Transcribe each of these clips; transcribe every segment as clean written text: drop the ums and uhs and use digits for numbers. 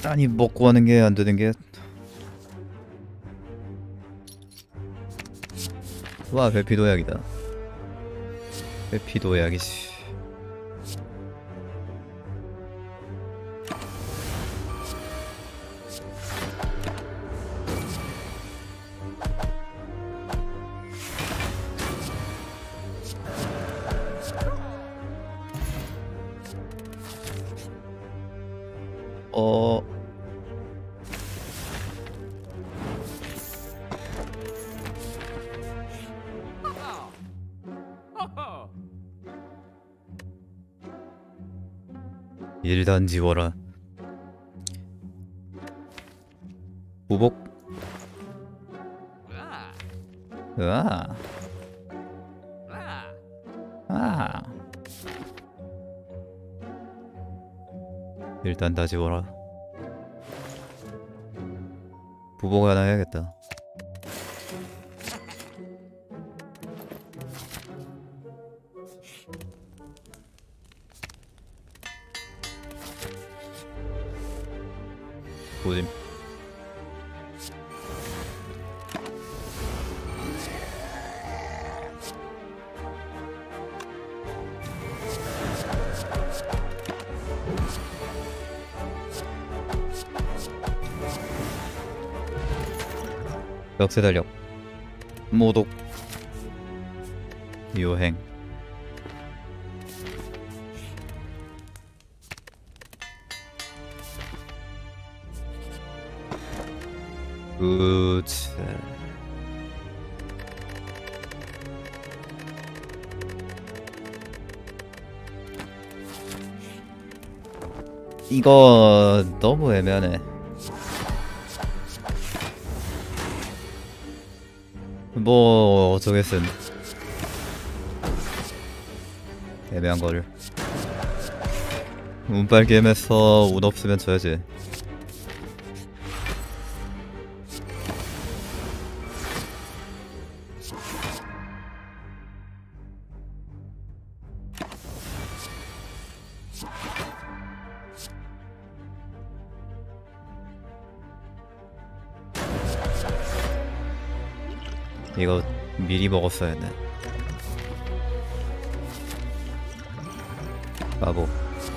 아니 먹고 하는 게 안 되는 게. 와 회피도약이다. 회피도약이지. 어. 일단 지워라. 보복. 으아. 아. 일단 다 지워라. 보복 하나 해야겠다. 보짐. 역세 달력. 모독. 요행. 그치. 이거 너무 애매하네. 뭐 어쩌겠음. 애매한 거를. 운빨 게임에서 운 없으면 져야지. 이거 미리 먹었어야 했네. 바보.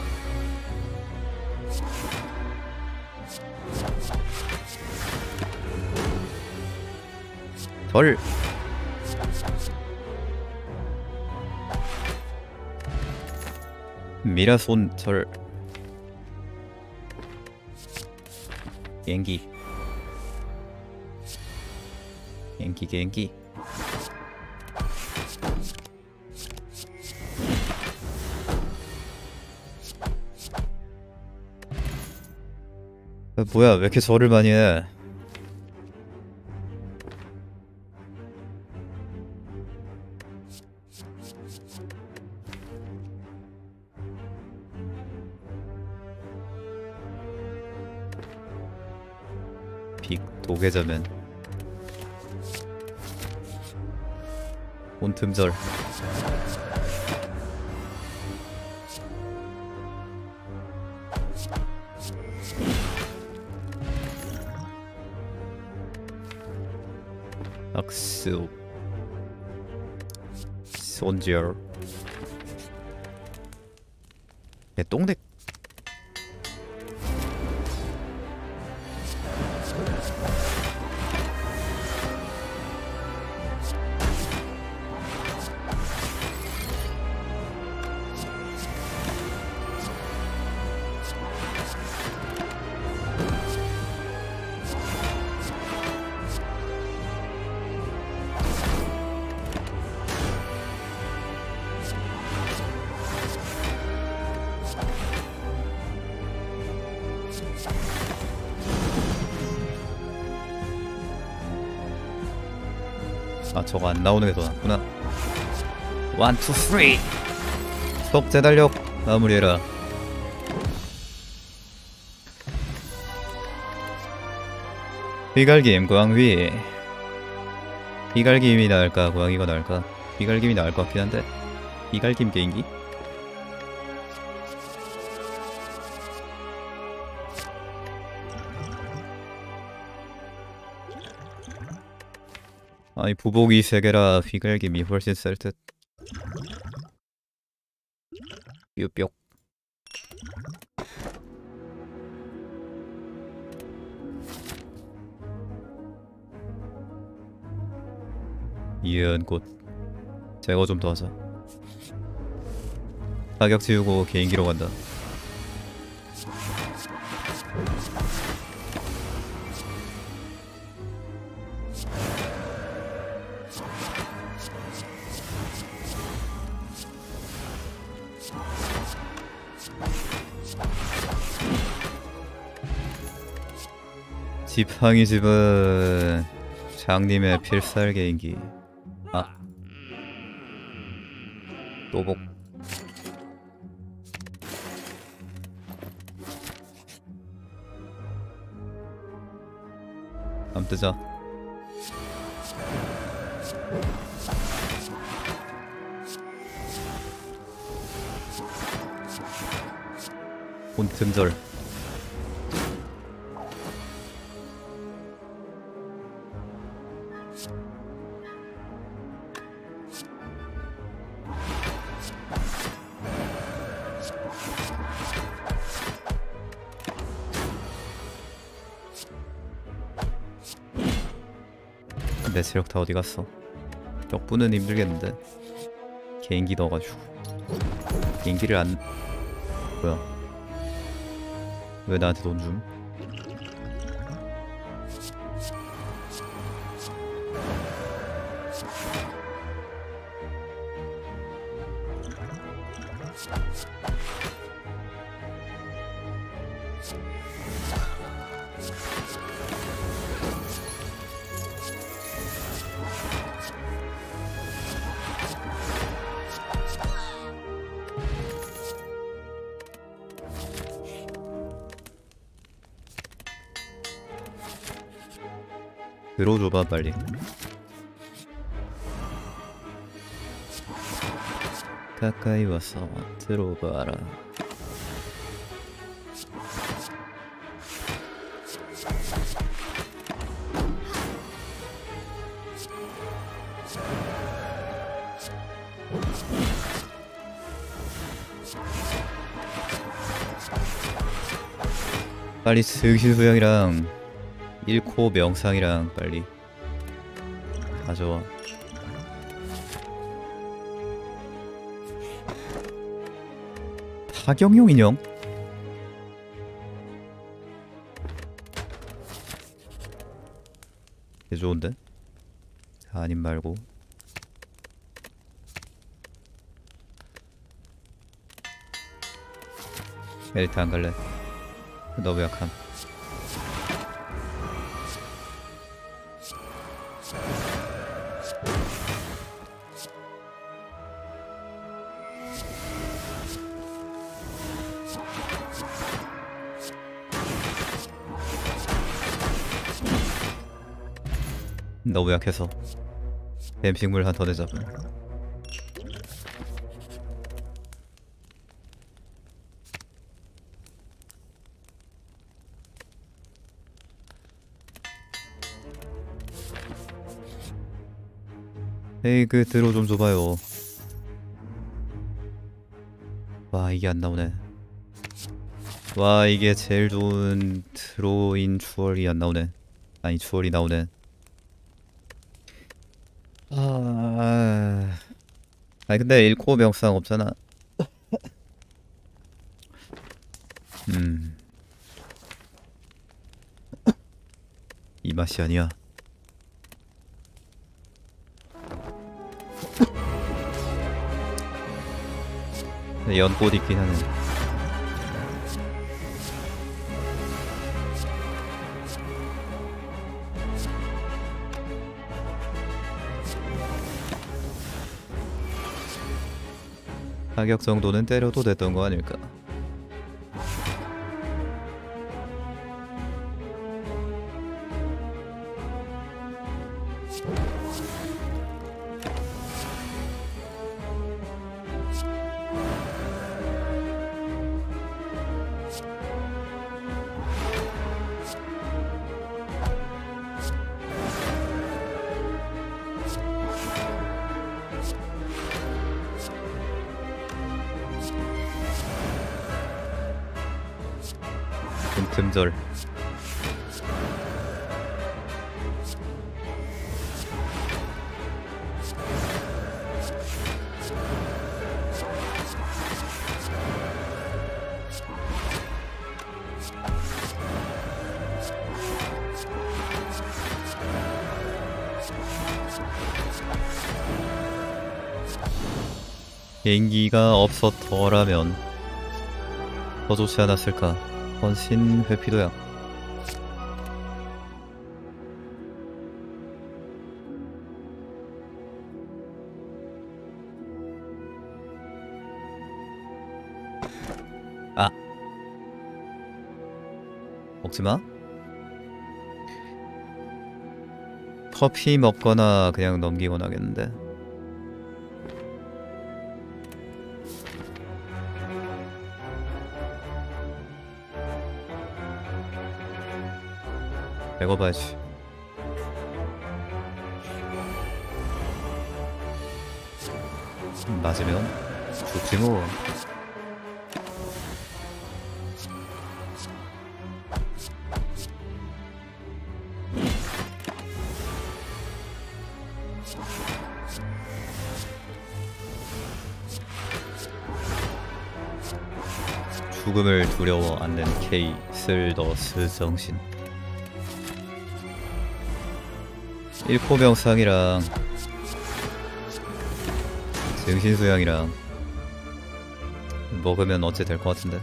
절. 미라손 절. 갱기. 갱기. 뭐야 왜 이렇게 절을 많이 해. 빅 도계자면 온틈절. 악수 손절. 얘 똥대. 아 저거 안 나오는 게 더 낫구나. 1, 2, 3 스톱 재달력 마무리해라. 비갈김 광휘. 비갈김이 나을까 광휘가 나을까? 비갈김이 나을 것 같긴 한데. 비갈김 개인기? 아니 부복이 3개라 휘갈김이 훨씬 셀듯. 뾰뿅. 이은꽃 제거 좀 더 하자. 타격 지우고 개인기로 간다. 지팡이 집은 장님의 필살 개인기. 아 또복. 함 뜨자. 본틈절. 내 체력 다 어디 갔어? 격분은 힘들겠는데. 개인기 넣어가지고. 개인기를 안... 뭐야? 왜 나한테 돈 줌? 들어줘봐 빨리. 가까이 와서 들어봐라. 빨리 승신수양이랑 1코 명상이랑 빨리 가져와. 타격용 인형? 개 좋은데? 아님 말고. 엘리트 안 갈래. 너무 약함. 너무 약해서 뱀식물 한 턴에 잡음. 에이 그 드로 좀 줘봐요. 와 이게 안 나오네. 와 이게 제일 좋은 드로인 추월이 안 나오네. 아니 추월이 나오네. 아니 근데 1코 명상 없잖아. 이 맛이 아니야. 연꽃 있긴 하네. 타격 정도는 때려도 됐던 거 아닐까. 틈틈절. 개인기가 없었더라면 더 좋지 않았을까. 헌신 회피도야. 아, 먹지마. 커피 먹거나 그냥 넘기거나 하겠는데. 먹어봐야지. 맞으면 죽지 뭐. 죽음을 두려워 않는 K 쓸더스 정신. 1코 명상이랑 정신수양이랑 먹으면 어째 될 것 같은데.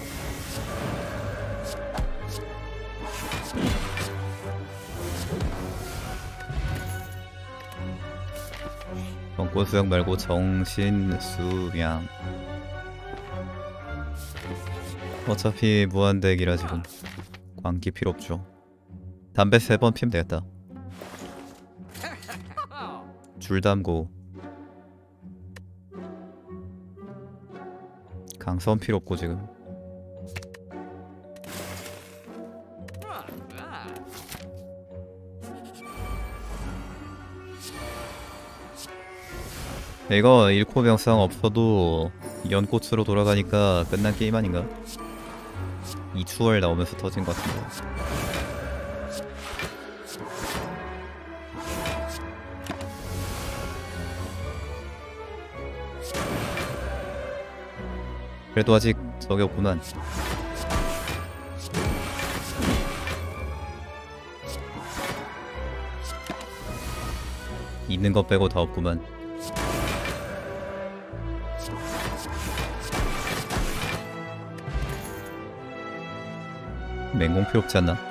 정권수양 말고 정신수양. 어차피 무한대기라 지금 광기 필요 없죠. 담배 3번 피면 되겠다. 줄 담고. 강선 필요 없고 지금. 이거 1코 병상 없어도 연꽃으로 돌아가니까 끝난 게임 아닌가? 2추월 나오면서 터진 것 같은데. 그래도 아직 적이 없구만. 있는 것 빼고 다 없구만. 맹공 필요 없지 않나?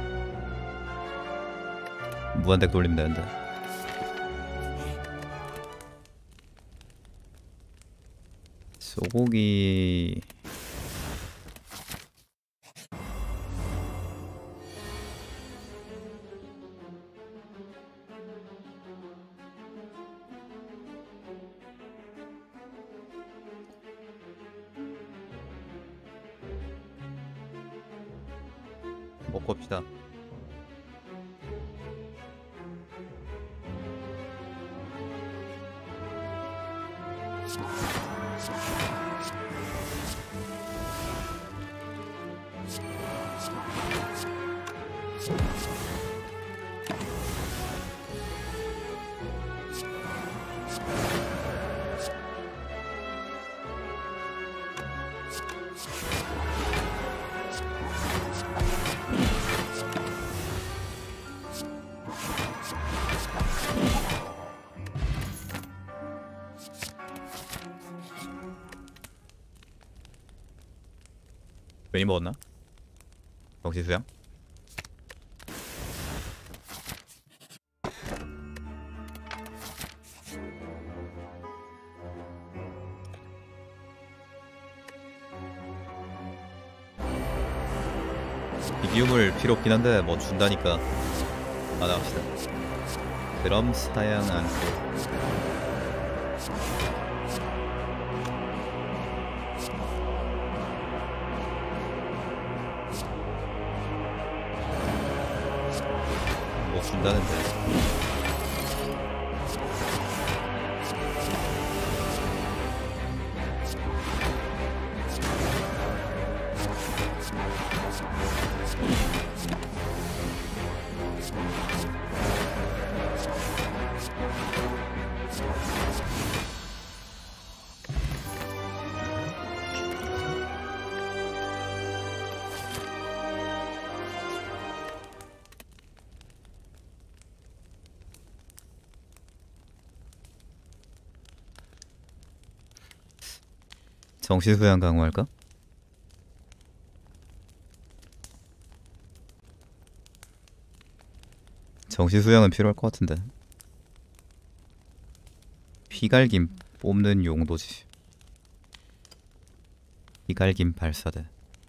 무한덱 돌리면 되는데. 소고기 먹고 합시다. 괜히 먹었나? 정신수양? 비기움을 필요 없긴 한데 뭐 준다니까 받아갑시다. 그럼 사양 않고. 뭐 준다는데. 정신수양 강화할까? 정신수양은 필요할 것 같은데. 피갈김 뽑는 용도지. 피갈김 발사대.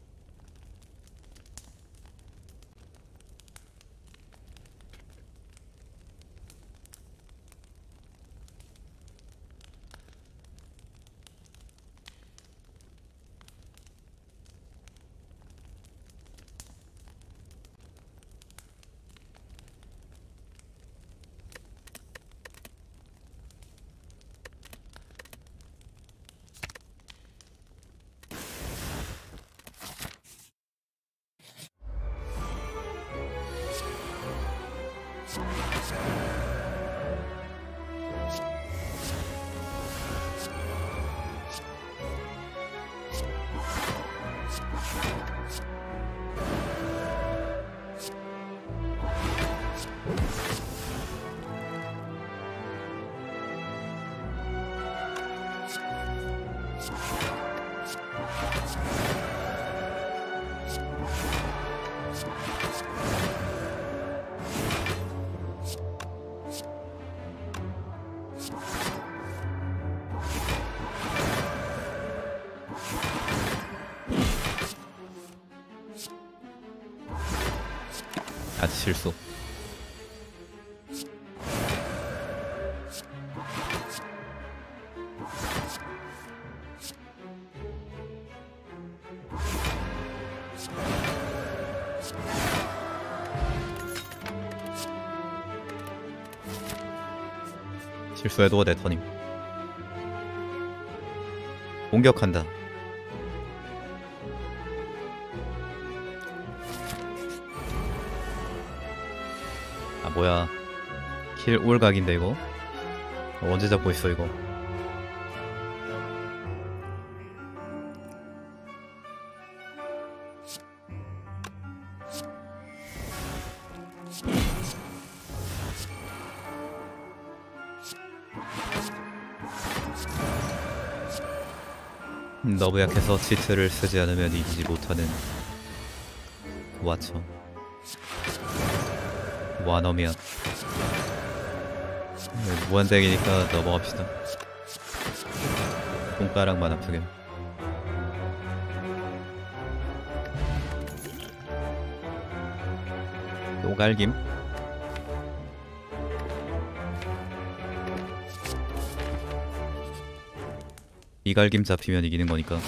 아, 실수. 실수해도 내 턴임. 공격한다. 아 뭐야, 킬 올각인데 이거 언제 잡고 있어 이거. 너무 약해서 치트를 쓰지 않으면 이기지 못하는 와처. 와너미야. 무한대기니까 넘어갑시다. 손가락만 아프게. 노갈김. 이갈김 잡히면 이기는 거니까.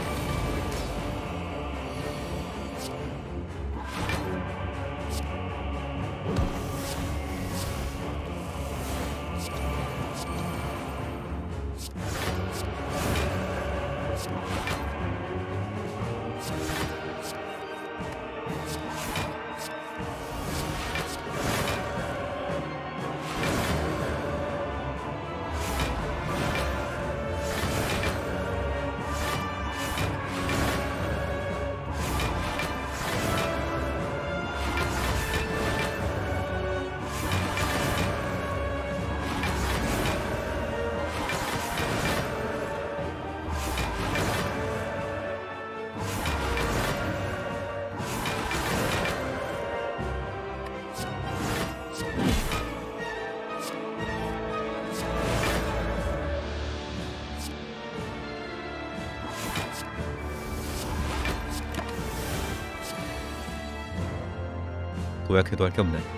도약해도 할 게 없네.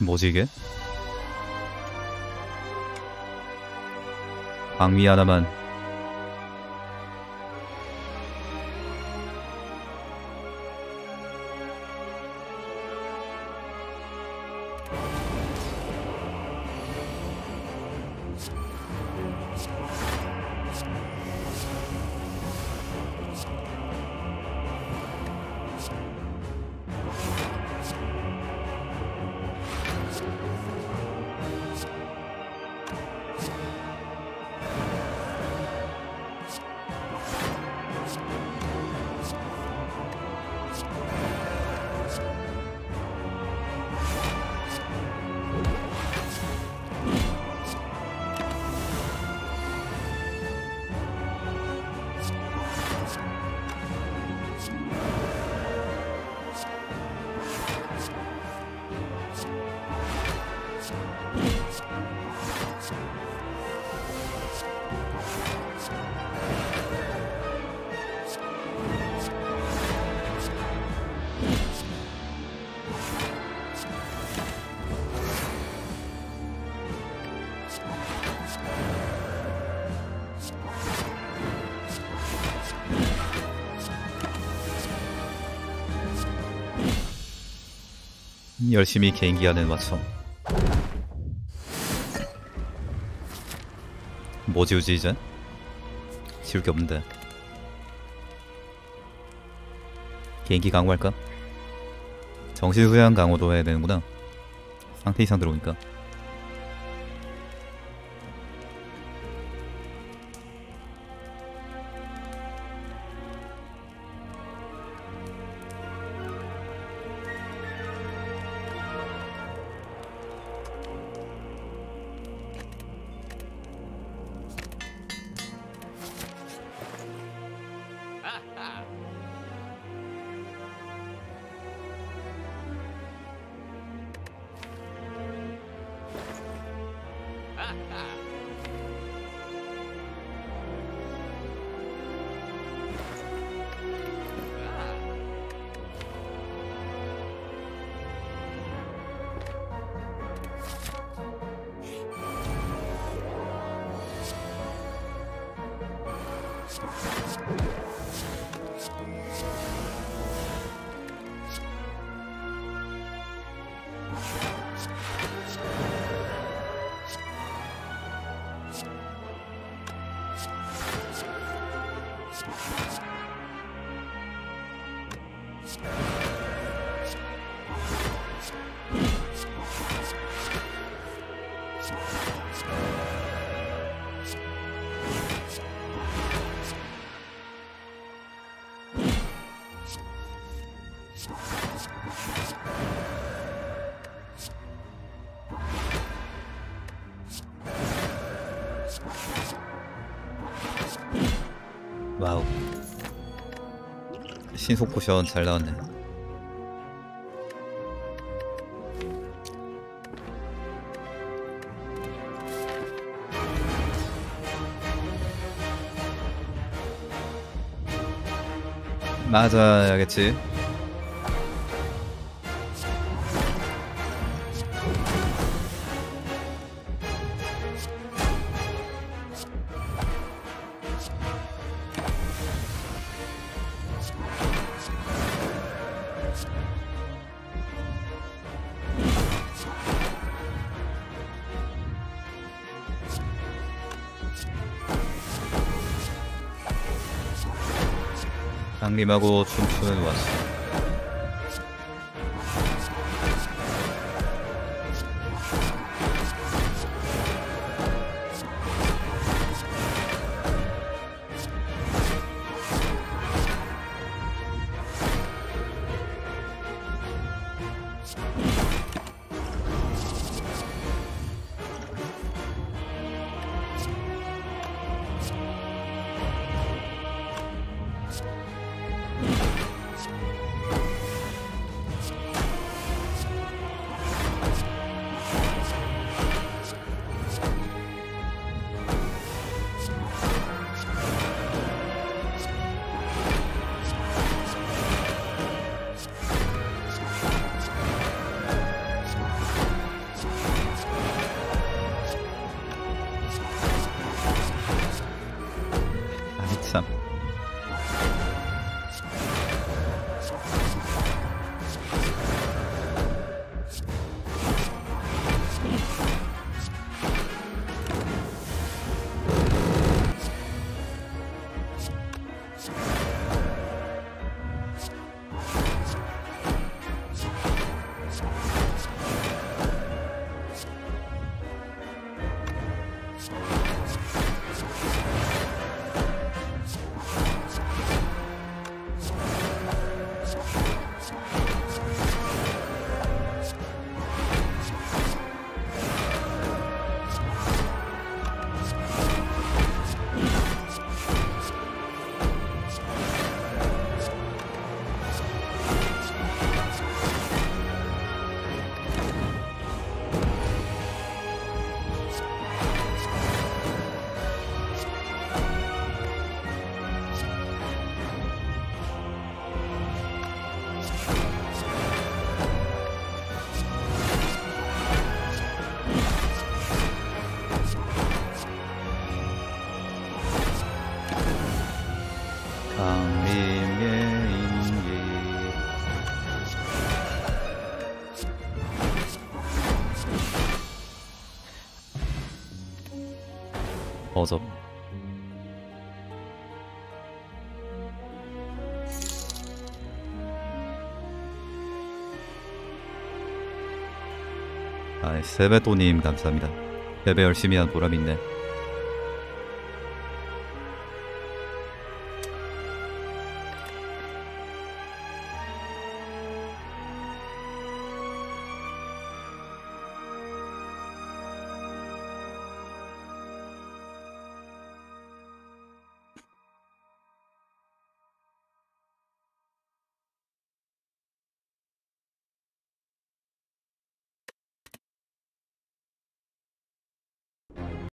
뭐지 이게? 방위 하나만. 열심히 개인기하는 왓son. 뭐 지우지 이제? 지울 게 없는데. 개인기 강화할까? 정신수양 강화도 해야 되는구나. 상태 이상 들어오니까. 와우. 신속 포션 잘 나왔네. 맞아야겠지. 강림하고 춤추는 왓슨. 강림의 인기. 어접. 아, 세베토님 감사합니다. 세배 열심히 한 보람 있네.